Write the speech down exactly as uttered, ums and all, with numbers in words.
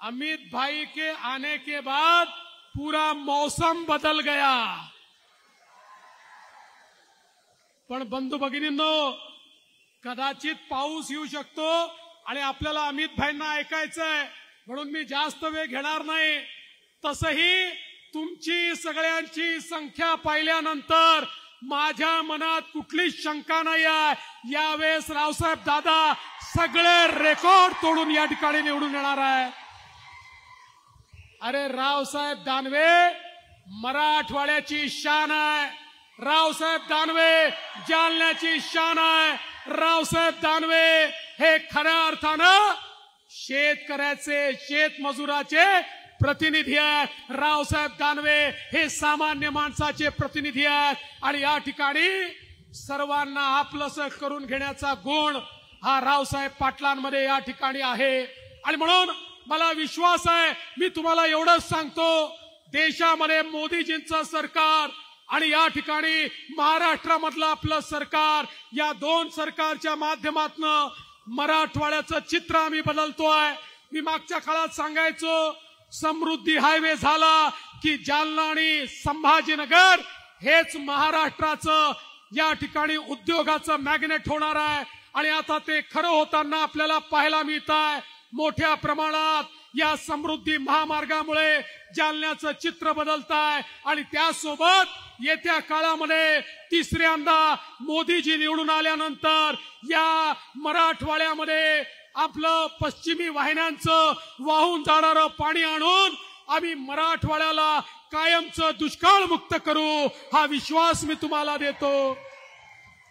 अमित भाई के आने के बाद पूरा मौसम बदल गया। पण बंधू भगिनींनो, कदाचित पाऊस येऊ शकतो आणि आपल्याला अमित भाईंना ऐकायचंय म्हणून मी जास्त वेळ घेणार नाही। तसही तुमची सगळ्यांची संख्या पाहिल्यानंतर माझ्या मनात कुठलीच शंका नाही आहे। यावेळेस रावसाहेब दादा सगळे रेकॉर्ड तोडून या ठिकाणी निवडून येणार आहे। अरे रावसाहेब दानवे मराठवाड्याची शान आहे, रावसाहेब दानवे जालन्याची शान आहे, रावसाहेब दानवे हे खऱ्या अर्थानं शेतकऱ्याचे शेतमजुराचे प्रतिनिधी आहेत। रावसाहेब दानवे हे सामान्य माणसाचे प्रतिनिधी आहेत आणि या ठिकाणी सर्वांना आपलंसं करून घेण्याचा गुण हा रावसाहेब पाटलांमध्ये या ठिकाणी आहे। आणि म्हणून मला विश्वास आहे, मी तुम्हाला एवढंच सांगतो, देशामध्ये मोदीजींचं सरकार आणि या ठिकाणी महाराष्ट्रामधलं आपलं सरकार, या दोन सरकारच्या माध्यमातून मराठवाड्याचं चित्र आम्ही बदलतोय। मी मागच्या काळात सांगायचो, समृद्धी हायवे झाला की जालना आणि संभाजीनगर हेच महाराष्ट्राचं या ठिकाणी उद्योगाचं मॅग्नेट होणार आहे आणि आता ते खरं होताना आपल्याला पाहायला मिळत आहे। मोठ्या प्रमाणात या समृद्धी महामार्गामुळे जालन्याचं चित्र बदलत आहे आणि त्यासोबत येत्या काळामध्ये तिसऱ्यांदा मोदीजी निवडून आल्यानंतर या मराठवाड्यामध्ये आपलं पश्चिमी वाहिन्यांचं वाहून जाणारं पाणी आणून आम्ही मराठवाड्याला कायमचं दुष्काळ मुक्त करू, हा विश्वास मी तुम्हाला देतो।